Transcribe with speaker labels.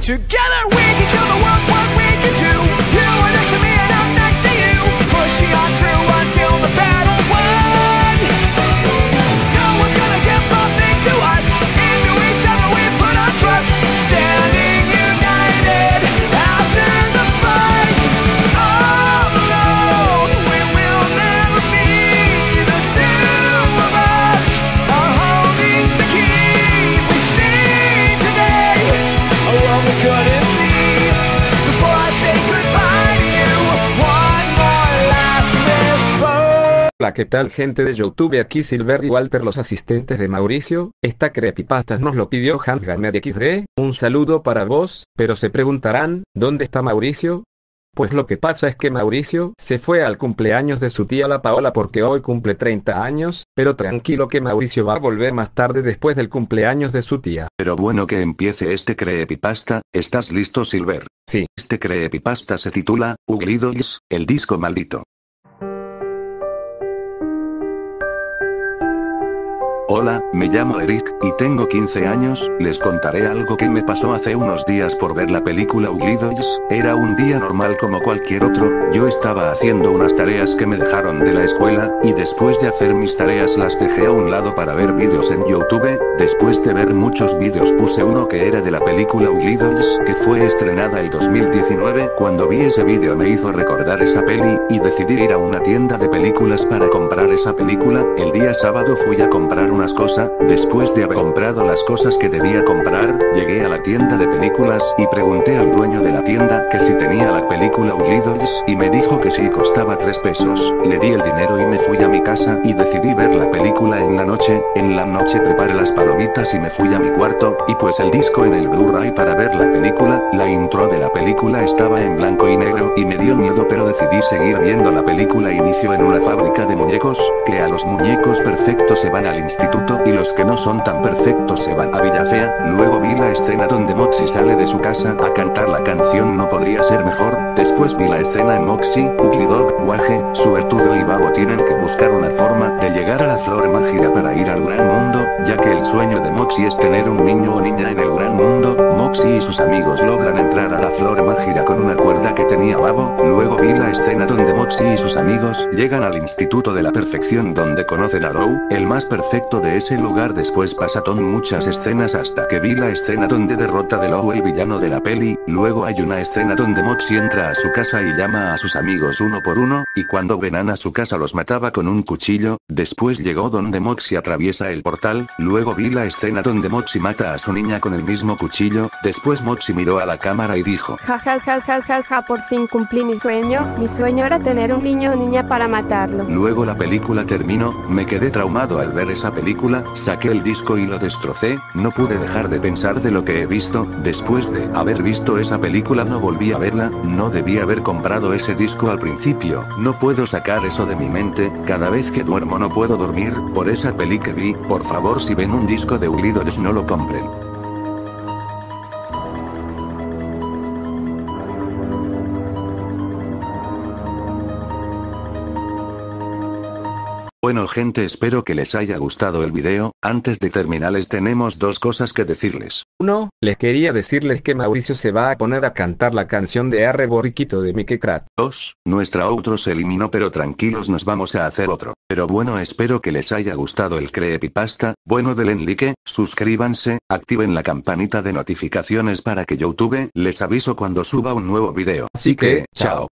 Speaker 1: Together we can show the world what we can do. You are next to me and I'm next to you. Pushing on through until the battle's won. No one's gonna give nothing to us. Into each other we put our trust. Standing united after the fight. Alone we will never be. The two of us are holding the key. We see today a world we couldn't see. Before I say goodbye to you, one more last whisper.
Speaker 2: Hola, ¿qué tal, gente de YouTube? Aquí Silver y Walter, los asistentes de Mauricio. Esta creepypasta nos lo pidió Handgamer XD. Un saludo para vos, pero se preguntarán, ¿dónde está Mauricio? Pues lo que pasa es que Mauricio se fue al cumpleaños de su tía la Paola porque hoy cumple 30 años, pero tranquilo que Mauricio va a volver más tarde después del cumpleaños de su tía.
Speaker 3: Pero bueno, que empiece este creepypasta. ¿Estás listo, Silver?
Speaker 2: Sí.
Speaker 3: Este creepypasta se titula Ugly Dolls, el disco maldito. Hola, me llamo Eric, y tengo 15 años. Les contaré algo que me pasó hace unos días por ver la película Ugly Dolls. Era un día normal como cualquier otro. Yo estaba haciendo unas tareas que me dejaron de la escuela, y después de hacer mis tareas las dejé a un lado para ver vídeos en YouTube. Después de ver muchos vídeos puse uno que era de la película Ugly Dolls, que fue estrenada el 2019. Cuando vi ese vídeo me hizo recordar esa peli, y decidí ir a una tienda de películas para comprar esa película. El día sábado fui a comprar unas cosas. Después de haber comprado las cosas que debía comprar, llegué a la tienda de películas y pregunté al dueño de la tienda que si tenía la película Ugly Dolls, y me dijo que sí, costaba 3 pesos. Le di el dinero y me fui a mi casa y decidí ver la película en la noche. En la noche preparé las palomitas y me fui a mi cuarto, y pues el disco en el Blu-ray para ver la película. La intro de la película estaba en blanco y negro y me dio miedo, pero decidí seguir viendo la película. Inició en una fábrica de muñecos, que a los muñecos perfectos se van al instituto y los que no son tan perfectos se van a Villafea. Luego vi la escena donde Moxie sale de su casa a cantar la canción No Podría Ser Mejor. Después vi la escena en Moxie, Ugly Dog, Guaje, Suertudo y Babo tienen que buscar una forma de llegar a la flor mágica para ir al gran mundo, ya que el sueño de Moxie es tener un niño o niña en el gran mundo. Moxie y sus amigos logran entrar a la flor mágica con una cuerda que tenía Babo. Luego vi la escena donde Moxie y sus amigos llegan al Instituto de la Perfección donde conocen a Lou, el más perfecto de ese lugar. Después pasaron muchas escenas hasta que vi la escena donde derrota de Lou, el villano de la peli. Luego hay una escena donde Moxie entra a su casa y llama a sus amigos uno por uno, y cuando venían a su casa los mataba con un cuchillo. Después llegó donde Moxie atraviesa el portal. Luego vi la escena donde Moxie mata a su niña con el mismo cuchillo. Después Moxie miró a la cámara y dijo:
Speaker 4: Ja ja ja ja ja ja, por fin cumplí mi sueño. Mi sueño era tener un niño o niña para matarlo.
Speaker 3: Luego la película terminó. Me quedé traumado al ver esa película. Saqué el disco y lo destrocé. No pude dejar de pensar de lo que he visto. Después de haber visto esa película no volví a verla. No debí haber comprado ese disco al principio. No puedo sacar eso de mi mente. Cada vez que duermo no puedo dormir por esa peli que vi. Por favor, si ven un disco de Ugly Dolls no lo compren. Bueno gente, espero que les haya gustado el video. Antes de terminar les tenemos dos cosas que decirles.
Speaker 2: 1. Les quería decirles que Mauricio se va a poner a cantar la canción de Arre Borriquito de Mickey Crat.
Speaker 3: 2. Nuestra outro se eliminó, pero tranquilos, nos vamos a hacer otro. Pero bueno, espero que les haya gustado el creepypasta. Bueno, denle like, suscríbanse, activen la campanita de notificaciones para que YouTube les aviso cuando suba un nuevo video. Así que, chao.